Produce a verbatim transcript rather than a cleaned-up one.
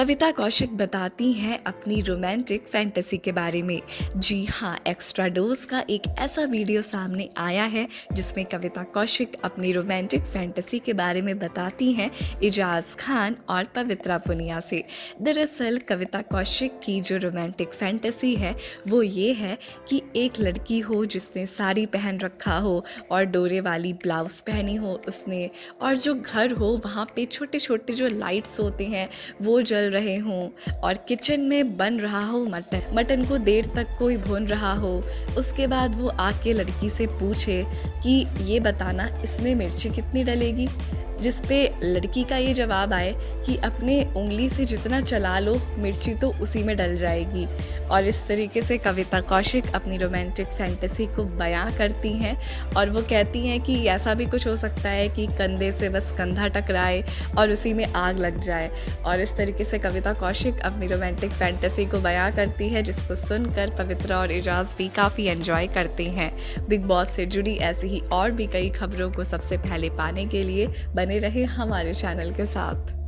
कविता कौशिक बताती हैं अपनी रोमांटिक फैंटेसी के बारे में। जी हाँ, एक्स्ट्रा डोज का एक ऐसा वीडियो सामने आया है जिसमें कविता कौशिक अपनी रोमांटिक फैंटेसी के बारे में बताती हैं इजाज़ खान और पवित्रा पुनिया से। दरअसल कविता कौशिक की जो रोमांटिक फैंटेसी है वो ये है कि एक लड़की हो जिसने साड़ी पहन रखा हो और डोरे वाली ब्लाउज़ पहनी हो उसने, और जो घर हो वहाँ पे छोटे छोटे जो लाइट्स होते हैं वो जल रहे हों, और किचन में बन रहा हो मटन मटन को देर तक कोई भून रहा हो। उसके बाद वो आके लड़की से पूछे कि ये बताना इसमें मिर्ची कितनी डलेगी, जिस पे लड़की का ये जवाब आए कि अपने उंगली से जितना चला लो मिर्ची तो उसी में डल जाएगी। और इस तरीके से कविता कौशिक अपनी रोमांटिक फैंटेसी को बयां करती हैं और वो कहती हैं कि ऐसा भी कुछ हो सकता है कि कंधे से बस कंधा टकराए और उसी में आग लग जाए। और इस तरीके से कविता कौशिक अपनी रोमांटिक फैंटेसी को बयां करती है, जिसको सुनकर पवित्रा और इजाज़ भी काफ़ी एंजॉय करते हैं। बिग बॉस से जुड़ी ऐसी ही और भी कई खबरों को सबसे पहले पाने के लिए बने रहे हमारे चैनल के साथ।